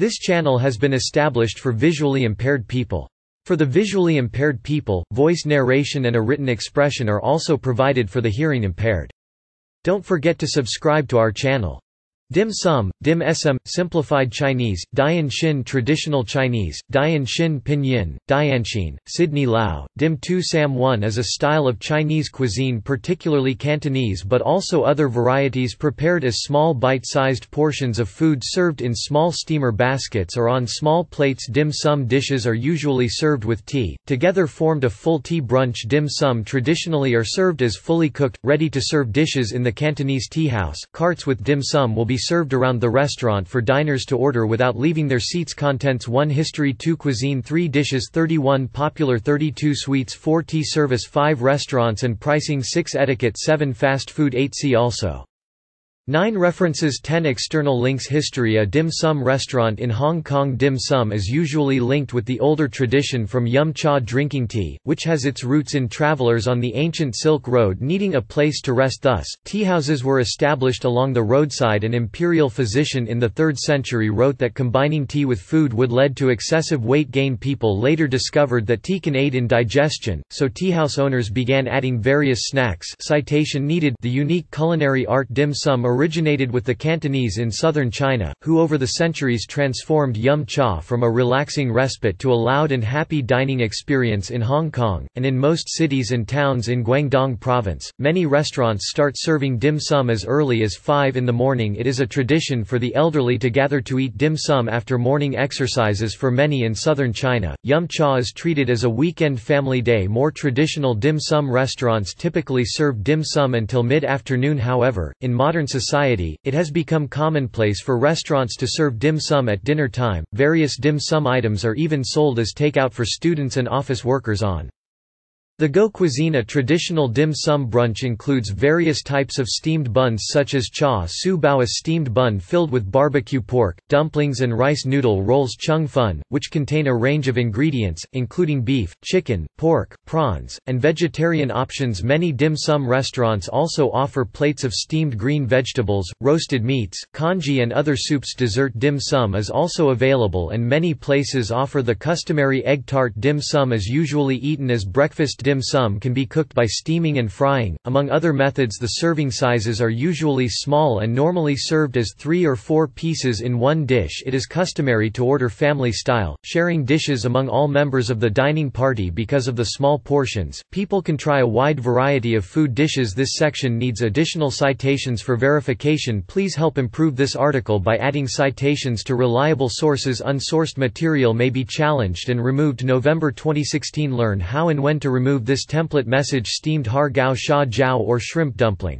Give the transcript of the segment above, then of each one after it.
This channel has been established for visually impaired people. For the visually impaired people, voice narration and a written expression are also provided for the hearing impaired. Don't forget to subscribe to our channel. Dim Sum, Dim Sum, Simplified Chinese, Dian Xin Traditional Chinese, Dian Xin Pinyin, Dianxin, Sydney Lao. Dim Tu Sam 1 is a style of Chinese cuisine, particularly Cantonese, but also other varieties prepared as small bite-sized portions of food served in small steamer baskets or on small plates. Dim sum dishes are usually served with tea, together formed a full tea brunch. Dim sum traditionally are served as fully cooked, ready-to-serve dishes in the Cantonese tea house. Carts with dim sum will be served around the restaurant for diners to order without leaving their seats. Contents: 1 History, 2 Cuisine, 3 Dishes, 31 Popular, 32 Sweets, 4 Tea Service, 5 Restaurants and Pricing, 6 Etiquette, 7 Fast Food, 8 See also. 9 References, 10 External links. History. A dim sum restaurant in Hong Kong. Dim sum is usually linked with the older tradition from yum cha drinking tea, which has its roots in travelers on the ancient Silk Road needing a place to rest. Thus, teahouses were established along the roadside. An imperial physician in the 3rd century wrote that combining tea with food would lead to excessive weight gain. People later discovered that tea can aid in digestion, so teahouse owners began adding various snacks. Citation needed. The unique culinary art dim sum originated with the Cantonese in southern China, who over the centuries transformed yum cha from a relaxing respite to a loud and happy dining experience. In Hong Kong, and in most cities and towns in Guangdong Province, many restaurants start serving dim sum as early as 5 in the morning. It is a tradition for the elderly to gather to eat dim sum after morning exercises. For many in southern China, yum cha is treated as a weekend family day. More traditional dim sum restaurants typically serve dim sum until mid-afternoon. However, in modern society, it has become commonplace for restaurants to serve dim sum at dinner time. Various dim sum items are even sold as takeout for students and office workers on the go cuisine. A traditional dim sum brunch includes various types of steamed buns such as cha su bao, a steamed bun filled with barbecue pork, dumplings and rice noodle rolls, chung fun, which contain a range of ingredients, including beef, chicken, pork, prawns, and vegetarian options. Many dim sum restaurants also offer plates of steamed green vegetables, roasted meats, congee and other soups. Dessert dim sum is also available, and many places offer the customary egg tart. Dim sum is usually eaten as breakfast. Dim sum can be cooked by steaming and frying, among other methods. The serving sizes are usually small and normally served as 3 or 4 pieces in one dish. It is customary to order family style, sharing dishes among all members of the dining party. Because of the small portions, people can try a wide variety of food dishes. This section needs additional citations for verification. Please help improve this article by adding citations to reliable sources. Unsourced material may be challenged and removed. November 2016. Learn how and when to remove this template message. Steamed har gao sha jiao or shrimp dumpling.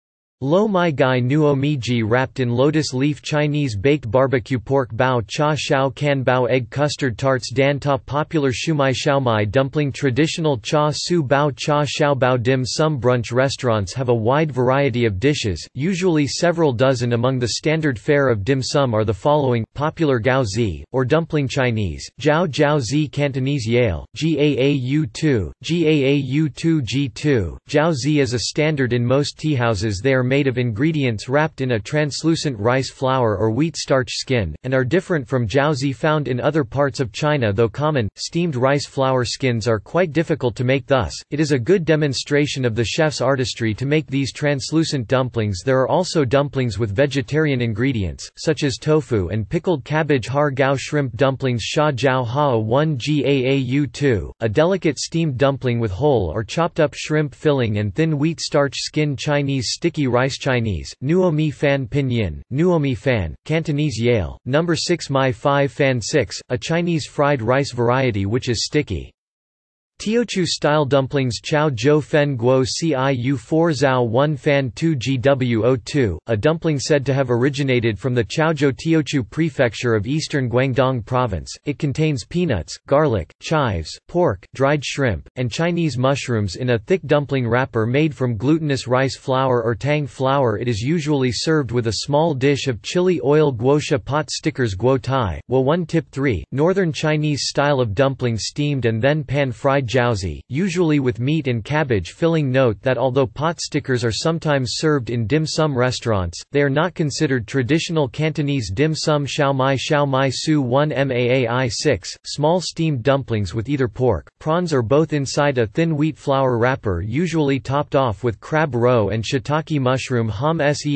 Lo mai gai nuo mi ji, wrapped in lotus leaf. Chinese baked barbecue pork bao cha shao kan bao, egg custard tarts. Dan ta, popular shumai xiaomai dumpling. Traditional cha su bao cha shao bao. Dim sum brunch restaurants have a wide variety of dishes, usually several dozen. Among the standard fare of dim sum are the following: popular gao zi, or dumpling. Chinese, jiao jiao zi. Cantonese yale, gaau2, gaau2 g2. Jiao zi is a standard in most teahouses. They are made of ingredients wrapped in a translucent rice flour or wheat starch skin, and are different from jiaozi found in other parts of China. Though common, steamed rice flour skins are quite difficult to make. Thus, it is a good demonstration of the chef's artistry to make these translucent dumplings. There are also dumplings with vegetarian ingredients, such as tofu and pickled cabbage. Har gao shrimp dumplings. Sha jiao ha 1 gaau2, a delicate steamed dumpling with whole or chopped up shrimp filling and thin wheat starch skin. Chinese sticky rice. Chinese, nuo mi fan pinyin, nuo mi fan, Cantonese yale, number 6 mai 5 fan 6, a Chinese fried rice variety which is sticky. Teochew-style dumplings. Chao Zhou Fen Guo Ciu 4 Zhao 1 Fan 2 Gwo2, a dumpling said to have originated from the Chaozhou Teochew prefecture of eastern Guangdong province. It contains peanuts, garlic, chives, pork, dried shrimp, and Chinese mushrooms in a thick dumpling wrapper made from glutinous rice flour or tang flour. It is usually served with a small dish of chili oil guosha pot stickers. Guo Tai, Wo 1 Tip 3, Northern Chinese style of dumplings, steamed and then pan-fried. jiaozi, usually with meat and cabbage filling. Note that although pot stickers are sometimes served in dim sum restaurants, they are not considered traditional Cantonese dim sum. Xiao mai su 1 maai 6, small steamed dumplings with either pork, prawns or both inside a thin wheat flour wrapper, usually topped off with crab roe and shiitake mushroom. Ham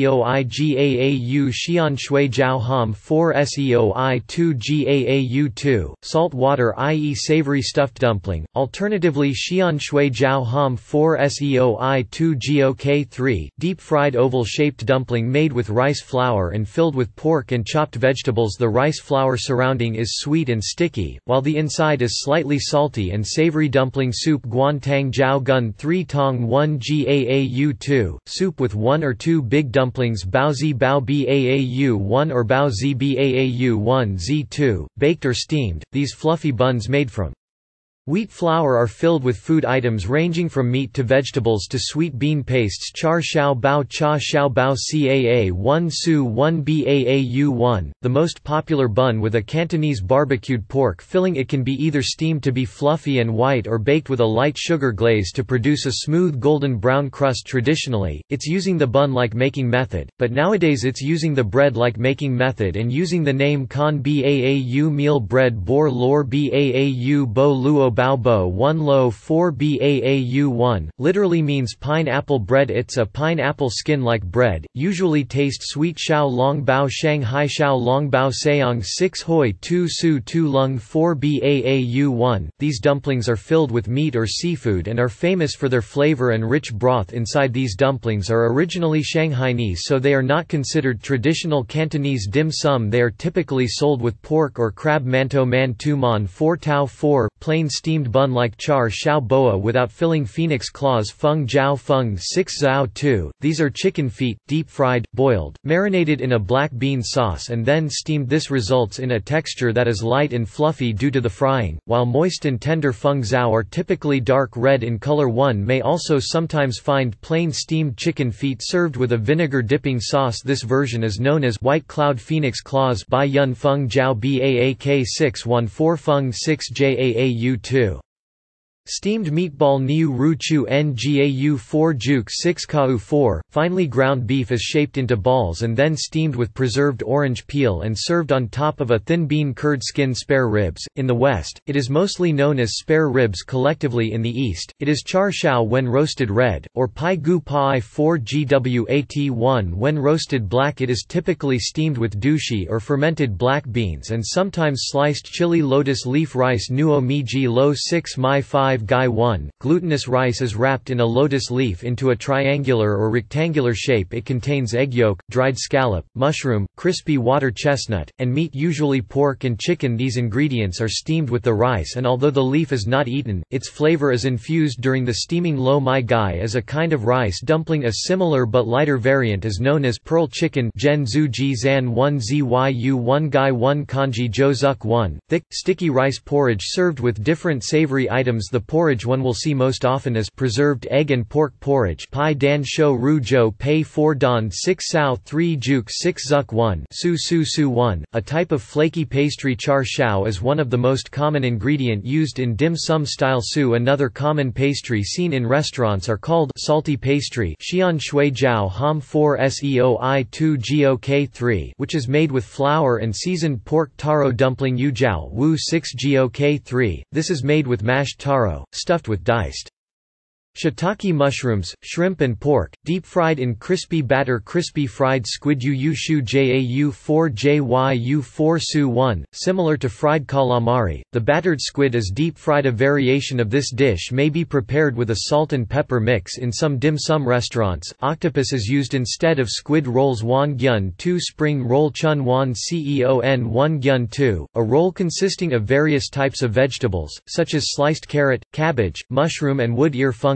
seoigaau xian shui jiao ham 4 seoi 2 gaau 2, salt water i.e. savory stuffed dumpling, alternatively xian shui jiao ham 4 seoi 2 gok 3, deep-fried oval-shaped dumpling made with rice flour and filled with pork and chopped vegetables. The rice flour surrounding is sweet and sticky, while the inside is slightly salty and savory. Dumpling soup guan tang jiao gun 3 tong 1 gaau 2, soup with 1 or 2 big dumplings. Bao zi bao baau 1 or bao zi baau 1 z2, baked or steamed. These fluffy buns made from wheat flour are filled with food items ranging from meat to vegetables to sweet bean pastes. Char xiao bao cha xiao bao caa 1 su 1 baau 1, the most popular bun with a Cantonese barbecued pork filling. It can be either steamed to be fluffy and white or baked with a light sugar glaze to produce a smooth golden brown crust. Traditionally, it's using the bun-like making method, but nowadays it's using the bread-like making method and using the name Kan Baau meal bread bor lor Baau bo luo bao bo 1 lo 4 baau 1, literally means pineapple bread. It's a pineapple skin-like bread, usually taste sweet. Xiao long bao Shanghai xiao long bao seong 6 hoi 2 su 2 lung 4 baau 1. These dumplings are filled with meat or seafood and are famous for their flavor and rich broth inside. These dumplings are originally Shanghainese, so they are not considered traditional Cantonese dim sum. They are typically sold with pork or crab. Mantou man tu mon 4 tau 4, plain steamed bun like char xiao boa without filling. Phoenix claws feng jiao feng 6 zhao 2, these are chicken feet, deep-fried, boiled, marinated in a black bean sauce and then steamed. This results in a texture that is light and fluffy due to the frying, while moist and tender feng zhao are typically dark red in color. One may also sometimes find plain steamed chicken feet served with a vinegar dipping sauce. This version is known as white cloud. Phoenix claws bai yun feng jiao baak 614 feng 6 jaau 2. Steamed meatball niu ru chu ngau 4 juk 6 kau 4, finely ground beef is shaped into balls and then steamed with preserved orange peel and served on top of a thin bean curd skin. Spare ribs, in the West, it is mostly known as spare ribs. Collectively in the East, it is char xiao when roasted red, or pai gu pai 4 gwat 1 when roasted black. It is typically steamed with dushi or fermented black beans and sometimes sliced chili. Lotus leaf rice nuo mi ji lo 6 mai 5 Guy 1, glutinous rice is wrapped in a lotus leaf into a triangular or rectangular shape. It contains egg yolk, dried scallop, mushroom, crispy water chestnut, and meat, usually pork and chicken. These ingredients are steamed with the rice, and although the leaf is not eaten, its flavor is infused during the steaming. Lo mai gai is a kind of rice dumpling. A similar but lighter variant is known as pearl chicken. Zhen zu ji zan 1 zyu 1 gai 1 kanji zhou zuk 1, thick, sticky rice porridge served with different savory items. The porridge one will see most often is preserved egg and pork porridge. Pai dan shou ru zhou pei 4 dan 6 sao 3 juk 6 zuk 1 su su su 1, a type of flaky pastry. Char xiao is one of the most common ingredient used in dim sum style su. Another common pastry seen in restaurants are called salty pastry, xian shui jiao ham 4 seoi 2 gok 3, which is made with flour and seasoned pork. Taro dumpling yu jiao wu 6 gok 3, this is made with mashed taro, stuffed with diced shiitake mushrooms, shrimp and pork, deep-fried in crispy batter. Crispy fried squid yu shu jau 4 jyu 4 su 1, similar to fried calamari. The battered squid is deep-fried. A variation of this dish may be prepared with a salt and pepper mix. In some dim sum restaurants, octopus is used instead of squid. Rolls wan gyun 2 spring roll chun wan ceon 1 gyun 2, a roll consisting of various types of vegetables, such as sliced carrot, cabbage, mushroom and wood ear fungus,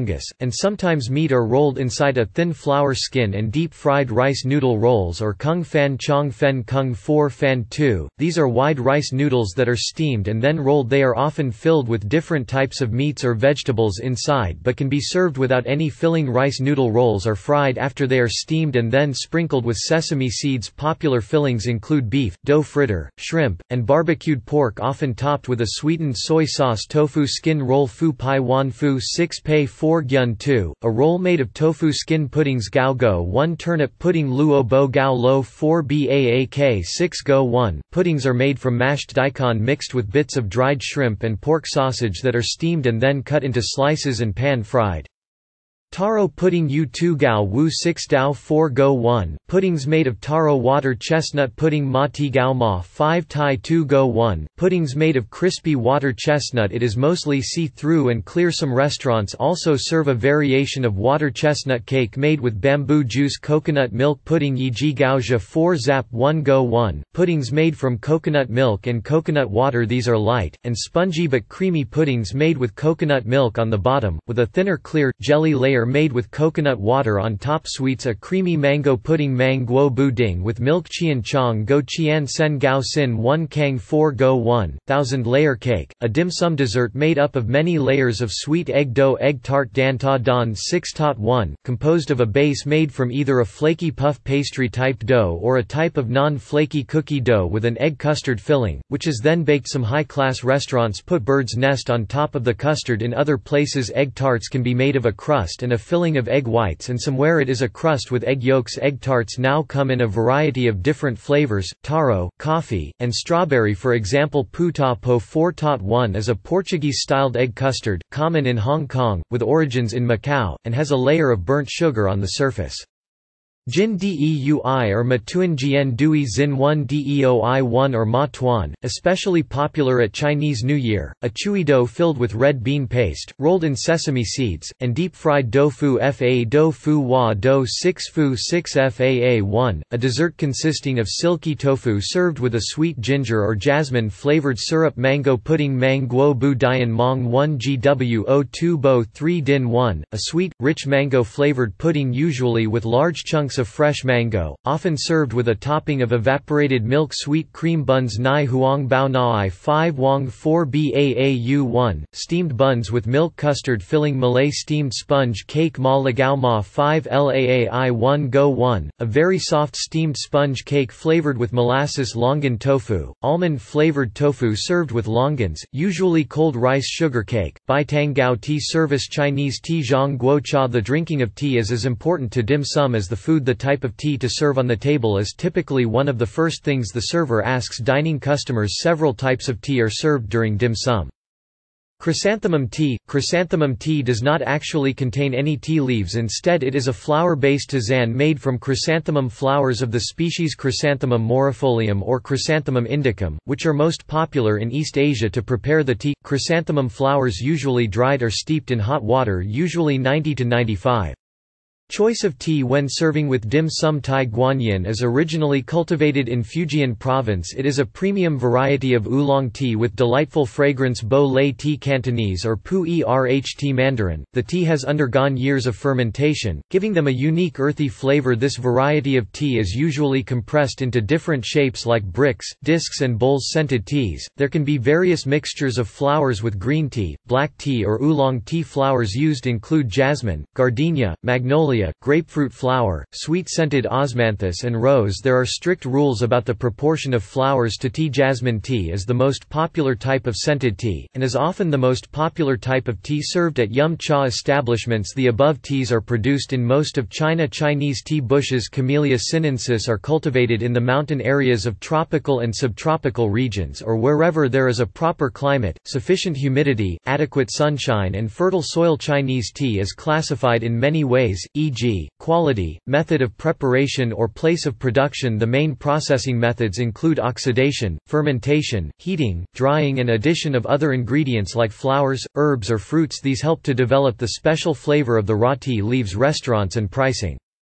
fungus, and sometimes meat are rolled inside a thin flour skin and deep-fried rice noodle rolls or kung fan chong fen kung 4 fan 2. These are wide rice noodles that are steamed and then rolled. They are often filled with different types of meats or vegetables inside but can be served without any filling. Rice noodle rolls are fried after they are steamed and then sprinkled with sesame seeds. Popular fillings include beef, dough fritter, shrimp, and barbecued pork, often topped with a sweetened soy sauce. Tofu skin roll fu pai wan fu 6 pei 4 gyun 2, a roll made of tofu skin puddings. Gao go 1 turnip pudding luo bo gao lo 4 baak 6 go 1. Puddings are made from mashed daikon mixed with bits of dried shrimp and pork sausage that are steamed and then cut into slices and pan-fried. Taro pudding U2 Gao Wu 6 Dao 4 Go 1, puddings made of taro water. Chestnut pudding Ma Ti Gao Ma 5 Tai 2 Go 1, puddings made of crispy water chestnut. It is mostly see-through and clear. Some restaurants also serve a variation of water chestnut cake made with bamboo juice. Coconut milk pudding Yi Gaoja 4 Zap 1 Go 1, puddings made from coconut milk and coconut water. These are light and spongy but creamy puddings made with coconut milk on the bottom, with a thinner clear, jelly layer made with coconut water on top. Sweets a creamy mango pudding Mang Guo Buding with milk. Qian Chong Go Qian Sen Gao Sin 1 Kang 4 Go 1, 1000-layer cake, a dim sum dessert made up of many layers of sweet egg dough. Egg tart Dan Ta Don 6 Tot 1, composed of a base made from either a flaky puff pastry type dough or a type of non-flaky cookie dough with an egg custard filling, which is then baked. Some high-class restaurants put bird's nest on top of the custard. In other places egg tarts can be made of a crust and a filling of egg whites, and somewhere it is a crust with egg yolks. Egg tarts now come in a variety of different flavors: taro, coffee, and strawberry. For example, Puta Po 4 Tot 1 is a Portuguese-styled egg custard, common in Hong Kong, with origins in Macau, and has a layer of burnt sugar on the surface. Jin Deui or Matuan Jian Dui Zin 1 Deoi 1 or Ma Tuan, especially popular at Chinese New Year, a chewy dough filled with red bean paste, rolled in sesame seeds, and deep-fried tofu. Fa do fu wa do 6 fu 6 faa 1, a dessert consisting of silky tofu served with a sweet ginger or jasmine-flavored syrup. Mango pudding Mang Guo Bu Dian Mong 1 Gwo 2 Bo 3 Din 1, a sweet, rich mango-flavored pudding usually with large chunks of fresh mango, often served with a topping of evaporated milk. Sweet cream buns Nai Huang Bao Nai 5 Wang 4 Baau 1, steamed buns with milk custard filling. Malay steamed sponge cake Ma Lagao Ma 5 Laai 1 Go 1, a very soft steamed sponge cake flavored with molasses. Longan tofu, almond-flavored tofu served with longans, usually cold rice sugar cake. Bai Tang Gao tea service Chinese tea Zhang Guo Cha. The drinking of tea is as important to dim sum as the food. The type of tea to serve on the table is typically one of the first things the server asks dining customers. Several types of tea are served during dim sum. Chrysanthemum tea. Chrysanthemum tea does not actually contain any tea leaves. Instead, it is a flower-based tisane made from chrysanthemum flowers of the species Chrysanthemum morifolium or Chrysanthemum indicum, which are most popular in East Asia. To prepare the tea, chrysanthemum flowers usually dried or steeped in hot water, usually 90 to 95. Choice of tea when serving with dim sum. Thai Guanyin is originally cultivated in Fujian province. It is a premium variety of oolong tea with delightful fragrance. Bo Lei tea Cantonese or Pu Erh tea Mandarin. The tea has undergone years of fermentation, giving them a unique earthy flavor. This variety of tea is usually compressed into different shapes like bricks, discs and bowls. Scented teas. There can be various mixtures of flowers with green tea, black tea or oolong tea. Flowers used include jasmine, gardenia, magnolia, grapefruit flower, sweet-scented osmanthus and rose. There are strict rules about the proportion of flowers to tea. Jasmine tea is the most popular type of scented tea, and is often the most popular type of tea served at yum cha establishments. The above teas are produced in most of China. Chinese tea bushes Camellia sinensis are cultivated in the mountain areas of tropical and subtropical regions or wherever there is a proper climate, sufficient humidity, adequate sunshine and fertile soil. Chinese tea is classified in many ways, e.g., quality, method of preparation or place of production. The main processing methods include oxidation, fermentation, heating, drying and addition of other ingredients like flowers, herbs or fruits. These help to develop the special flavor of the raw tea leaves. Restaurants and pricing.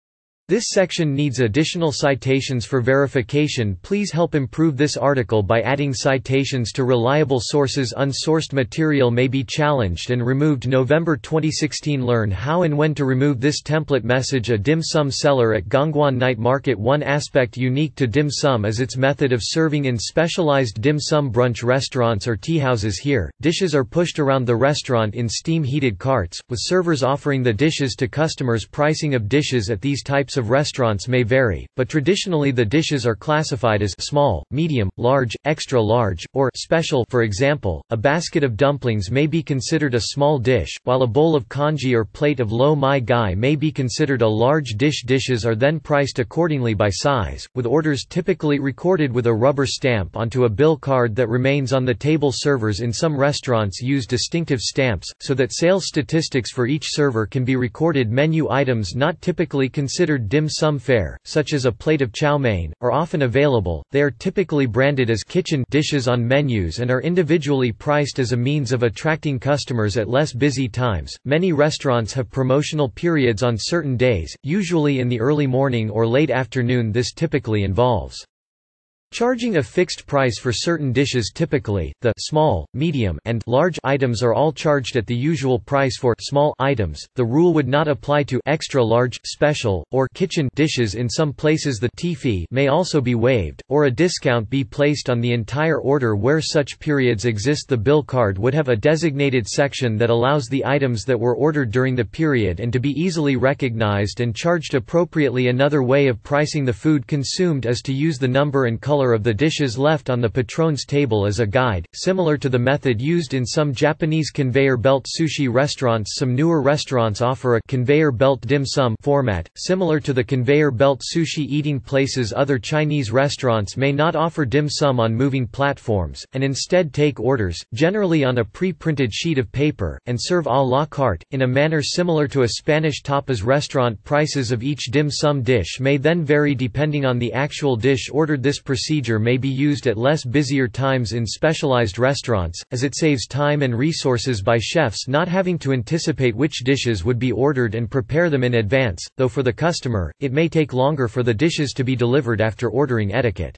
This section needs additional citations for verification. Please help improve this article by adding citations to reliable sources. Unsourced material may be challenged and removed. November 2016. Learn how and when to remove this template message. A dim sum seller at Gongguan Night Market. One aspect unique to dim sum is its method of serving in specialized dim sum brunch restaurants or tea houses. Here, dishes are pushed around the restaurant in steam-heated carts, with servers offering the dishes to customers. Pricing of dishes at these types of restaurants may vary, but traditionally the dishes are classified as small, medium, large, extra large, or special. For example, a basket of dumplings may be considered a small dish, while a bowl of congee or plate of lo mai gai may be considered a large dish. Dishes are then priced accordingly by size, with orders typically recorded with a rubber stamp onto a bill card that remains on the table. Servers in some restaurants use distinctive stamps, so that sales statistics for each server can be recorded. Menu items not typically considered dim sum fare, such as a plate of chow mein, are often available. They are typically branded as kitchen dishes on menus and are individually priced as a means of attracting customers at less busy times. Many restaurants have promotional periods on certain days, usually in the early morning or late afternoon. This typically involves charging a fixed price for certain dishes. Typically, the small, medium, and large items are all charged at the usual price for small items. The rule would not apply to extra large, special, or kitchen dishes. In some places the tea fee may also be waived, or a discount be placed on the entire order. Where such periods exist, the bill card would have a designated section that allows the items that were ordered during the period and to be easily recognized and charged appropriately. Another way of pricing the food consumed is to use the number and color of the dishes left on the patron's table as a guide, similar to the method used in some Japanese conveyor belt sushi restaurants. Some newer restaurants offer a conveyor belt dim sum format, similar to the conveyor belt sushi eating places. Other Chinese restaurants may not offer dim sum on moving platforms, and instead take orders, generally on a pre-printed sheet of paper, and serve à la carte, in a manner similar to a Spanish tapas restaurant. Prices of each dim sum dish may then vary depending on the actual dish ordered. This procedure may be used at less busier times in specialized restaurants, as it saves time and resources by chefs not having to anticipate which dishes would be ordered and prepare them in advance, though for the customer, it may take longer for the dishes to be delivered after ordering. Etiquette.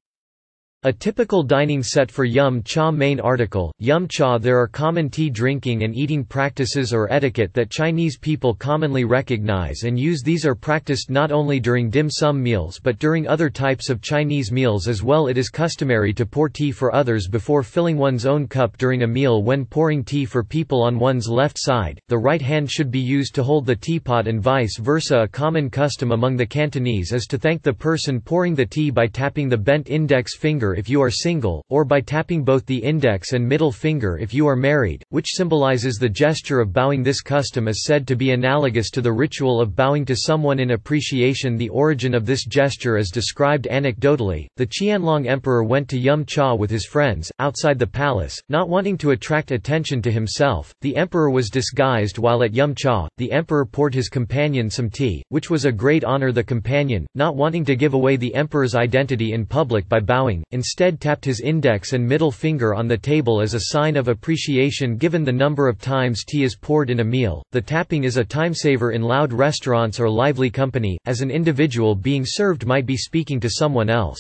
A typical dining set for Yum Cha. Main article, Yum Cha. There are common tea drinking and eating practices or etiquette that Chinese people commonly recognize and use. These are practiced not only during dim sum meals but during other types of Chinese meals as well. It is customary to pour tea for others before filling one's own cup during a meal. When pouring tea for people on one's left side, the right hand should be used to hold the teapot and vice versa. A common custom among the Cantonese is to thank the person pouring the tea by tapping the bent index finger if you are single, or by tapping both the index and middle finger if you are married, which symbolizes the gesture of bowing. This custom is said to be analogous to the ritual of bowing to someone in appreciation. The origin of this gesture is described anecdotally. The Qianlong Emperor went to Yum Cha with his friends, outside the palace, not wanting to attract attention to himself. The emperor was disguised while at Yum Cha. The emperor poured his companion some tea, which was a great honor. The companion, not wanting to give away the emperor's identity in public by bowing, instead tapped his index and middle finger on the table as a sign of appreciation. Given the number of times tea is poured in a meal, the tapping is a timesaver in loud restaurants or lively company, as an individual being served might be speaking to someone else,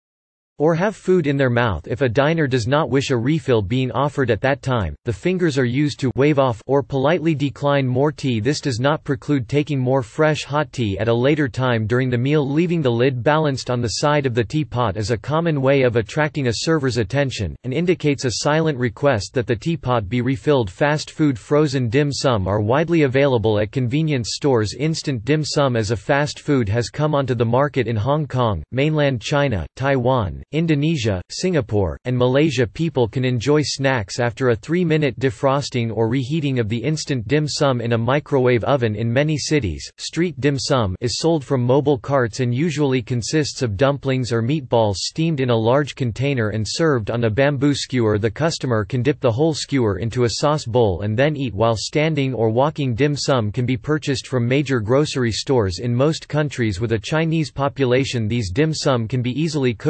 or have food in their mouth. If a diner does not wish a refill being offered at that time, the fingers are used to wave off or politely decline more tea. This does not preclude taking more fresh hot tea at a later time during the meal. Leaving the lid balanced on the side of the teapot is a common way of attracting a server's attention, and indicates a silent request that the teapot be refilled. Fast food. Frozen dim sum are widely available at convenience stores. Instant dim sum as a fast food has come onto the market in Hong Kong, mainland China, Taiwan, Indonesia, Singapore, and Malaysia. People can enjoy snacks after a 3-minute defrosting or reheating of the instant dim sum in a microwave oven. In many cities, street dim sum is sold from mobile carts and usually consists of dumplings or meatballs steamed in a large container and served on a bamboo skewer. The customer can dip the whole skewer into a sauce bowl and then eat while standing or walking. Dim sum can be purchased from major grocery stores in most countries with a Chinese population. These dim sum can be easily cooked by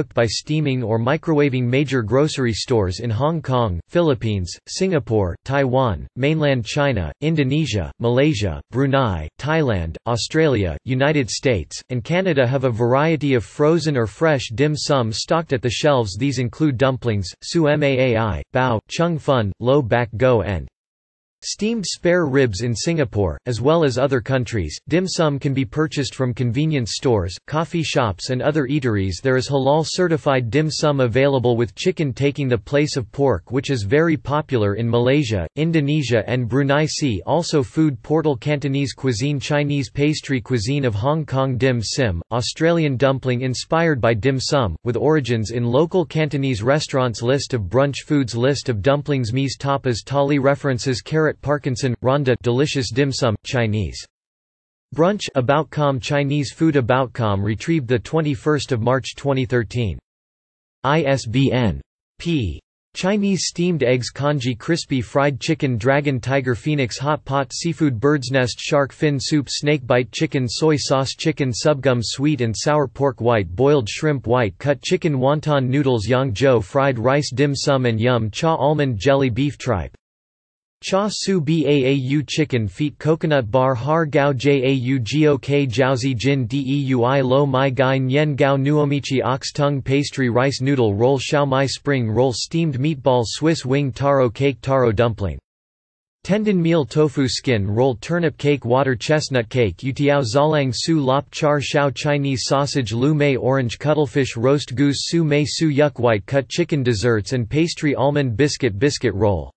steaming or microwaving. Major grocery stores in Hong Kong, Philippines, Singapore, Taiwan, mainland China, Indonesia, Malaysia, Brunei, Thailand, Australia, United States, and Canada have a variety of frozen or fresh dim sum stocked at the shelves. These include dumplings, su maai, bao, chung fun, lo bak go and steamed spare ribs. In Singapore, as well as other countries, dim sum can be purchased from convenience stores, coffee shops and other eateries. There is halal-certified dim sum available with chicken taking the place of pork, which is very popular in Malaysia, Indonesia and Brunei. See also food portal: Cantonese cuisine, Chinese pastry cuisine of Hong Kong, dim sim, Australian dumpling inspired by dim sum, with origins in local Cantonese restaurants. List of brunch foods. List of dumplings: Mies tapas, Tali. References: Parkinson, Rhonda. Delicious dim sum, Chinese brunch. Aboutcom. Chinese food. Aboutcom retrieved 21 March 2013. ISBN p. Chinese steamed eggs, congee, crispy fried chicken, dragon, tiger, phoenix, hot pot, seafood, bird's nest, shark fin soup, snakebite chicken, soy sauce chicken, subgum, sweet and sour pork, white boiled shrimp, white cut chicken, wonton noodles, yangzhou fried rice, dim sum and yum cha, almond jelly, beef tripe, cha su baau, chicken feet, coconut bar, har gao jau gok, jiaozi jin deui, lo mai gai, nyen gao, nuomichi, ox tongue pastry, rice noodle roll, xiao mai spring roll, steamed meatball, Swiss wing, taro cake, taro dumpling, tendon meal, tofu skin roll, turnip cake, water chestnut cake, utiao, zalang su lop, char shao, Chinese sausage, lu mei, orange cuttlefish, roast goose, su mei su yuk, white cut chicken. Desserts and pastry: almond biscuit, biscuit roll,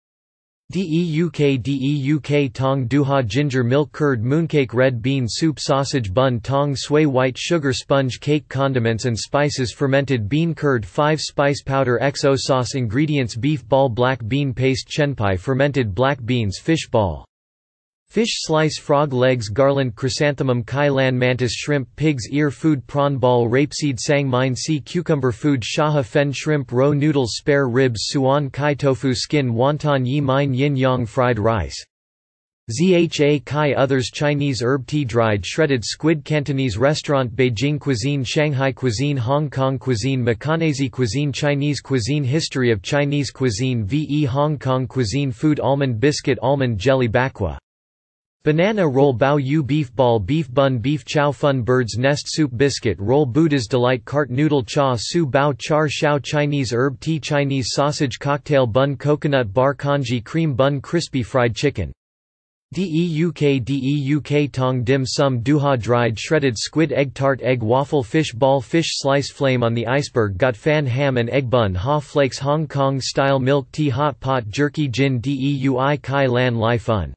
deuk tong duha, ginger milk curd, mooncake, red bean soup, sausage bun, tong sui, white sugar sponge cake. Condiments and spices: fermented bean curd, 5 spice powder, XO sauce. Ingredients: beef ball, black bean paste, chenpai, fermented black beans, fish ball, fish slice, frog legs, garland, chrysanthemum, kai lan, mantis, shrimp, pig's ear, food, prawn ball, rapeseed, sang mine, sea cucumber, food, shaha fen, shrimp roe, noodles, spare ribs, suan kai, tofu skin, wonton, yi mine, yin yang, fried rice, zha kai. Others: Chinese herb tea, dried shredded squid, Cantonese restaurant, Beijing cuisine, Shanghai cuisine, Hong Kong cuisine, Macanese cuisine, Chinese cuisine. History of Chinese cuisine ve Hong Kong cuisine. Food: almond biscuit, almond jelly, bakwa, banana roll, bao yu, beef ball, beef bun, beef chow fun, bird's nest soup, biscuit roll, Buddha's delight, cart noodle, cha su bao, char shao, Chinese herb tea, Chinese sausage cocktail bun, coconut bar, congee cream bun, crispy fried chicken, deuk tong dim sum, duha, dried shredded squid, egg tart, egg waffle, fish ball, fish slice, flame on the iceberg, got fan, ham and egg bun, ha flakes, Hong Kong style milk tea, hot pot, jerky, gin, deui kai lan, lai fun,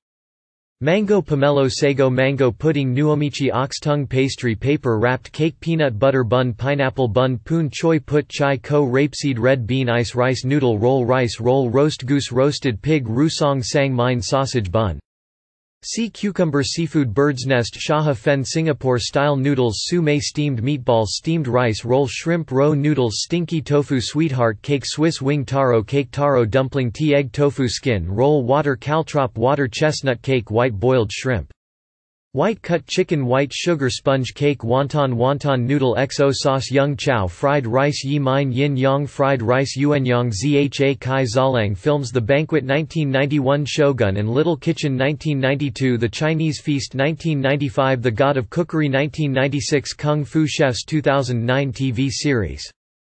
mango pomelo, sago, mango pudding, nuomichi, ox tongue pastry, paper wrapped cake, peanut butter bun, pineapple bun, poon choi put chai ko, rapeseed, red bean ice, rice noodle roll, rice roll, roast goose, roasted pig, rusong sang mine, sausage bun, sea cucumber, seafood, bird's nest, shaha fen, Singapore style noodles, su mei, steamed meatball, steamed rice roll, shrimp roe, noodles, stinky tofu, sweetheart cake, Swiss wing, taro cake, taro dumpling, tea, egg tofu skin roll, water caltrop, water chestnut cake, white boiled shrimp, white cut chicken, white sugar sponge cake, wonton noodle, XO sauce, yung chow, fried rice, yi mine, yin yang, fried rice, yuanyang, zha kai, zalang films, The Banquet 1991, Shogun and Little Kitchen 1992, The Chinese Feast 1995, The God of Cookery 1996, Kung Fu Chefs 2009 TV series,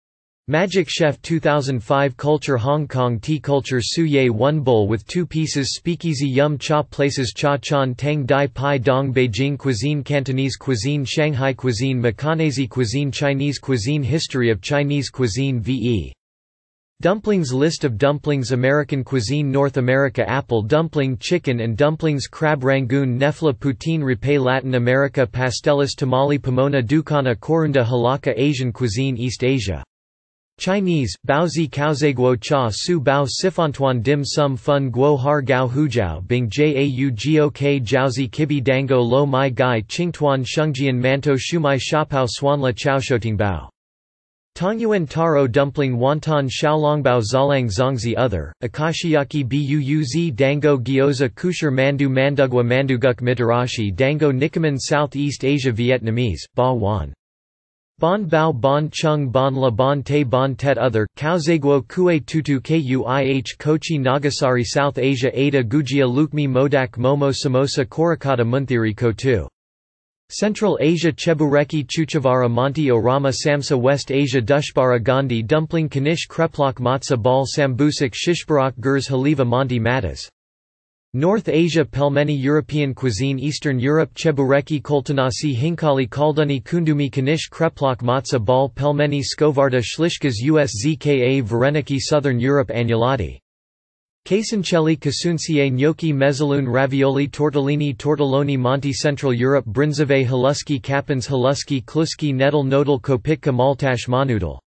Magic Chef 2005, Culture, Hong Kong tea culture, Suye, 1 bowl with 2 pieces, Speakeasy, Yum Cha, Places, Cha Chan Tang Dai Pai Dong, Beijing cuisine, Cantonese cuisine, Shanghai cuisine, Macanese cuisine, Chinese cuisine. History of Chinese cuisine ve dumplings. List of dumplings. American cuisine, North America, apple dumpling, chicken and dumplings, crab rangoon, nefla, poutine, ripé. Latin America, pasteles, tamale, pomona, ducana, corunda, halakha. Asian cuisine, East Asia, Chinese, baozi, kaozeguo, cha su bao, sifantuan, dim sum, fun guo, har gao, hujiao, bing, jau, gok, jiaozi, kibi, dango, lo mai gai, qingtuan, shengjian, mantou, shumai, shapao, swanla, chaoshoting bao, tongyuan, taro dumpling, wonton, xiaolongbao, zalang, zongzi. Other, akashiyaki, buuz, dango, gyoza, kusher, mandu, mandugwa, manduguk, mitarashi, dango, nikaman. Southeast Asia, Vietnamese, ba wan, Bon bao bon chung bon la bon te bon tet other, Kaozaguo kue tutu kuih Kochi Nagasari South Asia Ada Gujia Lukmi Modak Momo Samosa Korakata Munthiri Kotu. Central Asia Chebureki Chuchavara Monti Orama Samsa West Asia Dushbara Gandhi Dumpling Kanish Kreplak Matza Bal Sambusik Shishbarak Gurs Haliva Monti Matas. North Asia Pelmeni European cuisine Eastern Europe Chebureki Koltanasi Hinkali Kalduni Kundumi Kanish Kreplak Matza Bal Pelmeni Skovarda Shlishkas Uszka Vareniki Southern Europe Agnolotti. Casancelli Kasuncie Gnocchi Mezzalune Ravioli Tortellini Monti Central Europe Brinzave Haluski Kapans Haluski Kluski Nettle Nodal Kopitka Maltash Manudal